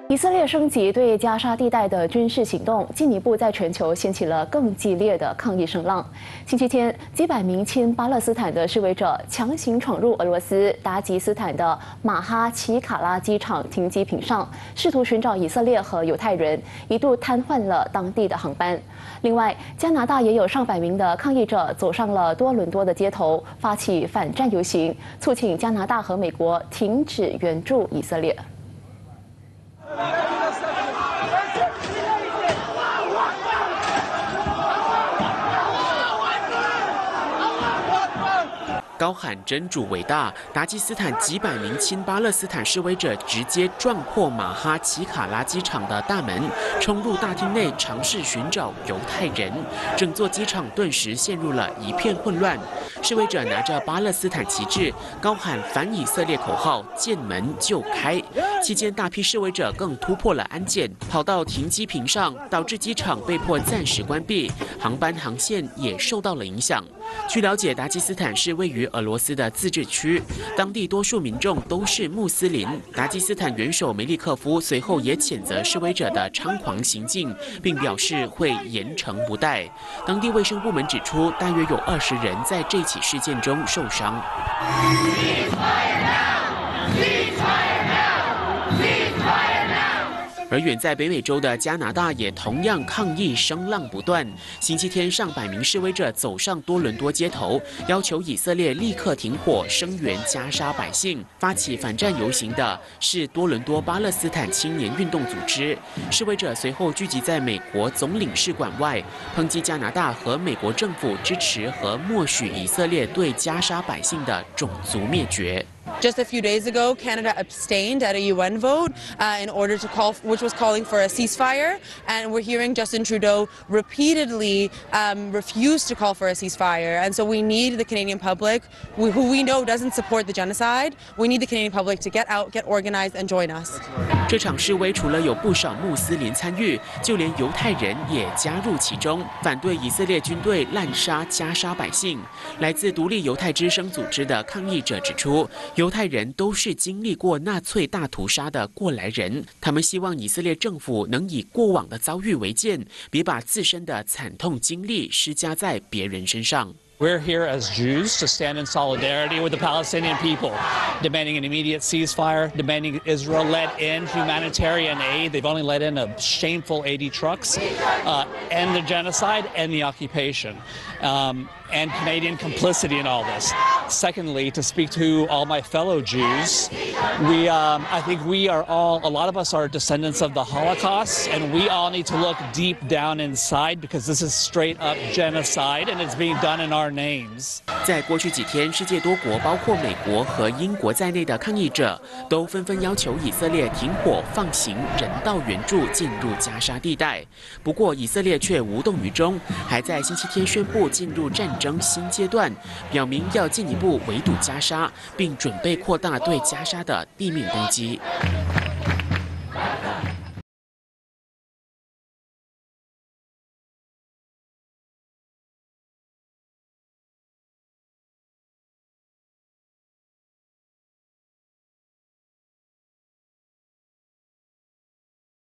以色列升级对加沙地带的军事行动，进一步在全球掀起了更激烈的抗议声浪。星期天，几百名亲巴勒斯坦的示威者强行闯入俄罗斯达吉斯坦的马哈齐卡拉机场停机坪上，试图寻找以色列和犹太人，一度瘫痪了当地的航班。另外，加拿大也有上百名的抗议者走上了多伦多的街头，发起反战游行，促请加拿大和美国停止援助以色列。 高喊真主伟大！达吉斯坦几百名亲巴勒斯坦示威者直接撞破马哈齐卡拉机场的大门，冲入大厅内尝试寻找犹太人。整座机场顿时陷入了一片混乱。示威者拿着巴勒斯坦旗帜，高喊反以色列口号，见门就开。期间，大批示威者更突破了安检，跑到停机坪上，导致机场被迫暂时关闭，航班航线也受到了影响。据了解，达吉斯坦是位于 俄罗斯的自治区，当地多数民众都是穆斯林。达吉斯坦元首梅利克夫随后也谴责示威者的猖狂行径，并表示会严惩不贷。当地卫生部门指出，大约有20人在这起事件中受伤。 而远在北美洲的加拿大也同样抗议声浪不断。星期天，上百名示威者走上多伦多街头，要求以色列立刻停火，声援加沙百姓。发起反战游行的是多伦多巴勒斯坦青年运动组织。示威者随后聚集在美国总领事馆外，抨击加拿大和美国政府支持和默许以色列对加沙百姓的种族灭绝。 Just a few days ago, Canada abstained at a UN vote in order to which was calling for a ceasefire. And we're hearing Justin Trudeau repeatedly refuse to call for a ceasefire. And so we need the Canadian public, who we know doesn't support the genocide, we need the Canadian public to get out, get organized, and join us. 这场示威除了有不少穆斯林参与，就连犹太人也加入其中，反对以色列军队滥杀加沙百姓。来自独立犹太之声组织的抗议者指出， 犹太人都是经历过纳粹大屠杀的过来人，他们希望以色列政府能以过往的遭遇为鉴，别把自身的惨痛经历施加在别人身上。 We're here as Jews to stand in solidarity with the Palestinian people, demanding an immediate ceasefire, demanding Israel let in humanitarian aid. They've only let in a shameful 80 trucks, end the genocide, end the occupation, and Canadian complicity in all this. Secondly, to speak to all my fellow Jews, I think we are all, a lot of us are descendants of the Holocaust, and we all need to look deep down inside because this is straight up genocide and it's being done in our names. 在过去几天，世界多国，包括美国和英国在内的抗议者，都纷纷要求以色列停火、放行人道援助进入加沙地带。不过，以色列却无动于衷，还在星期天宣布进入战争新阶段，表明要进一步围堵加沙，并准备扩大对加沙的地面攻击。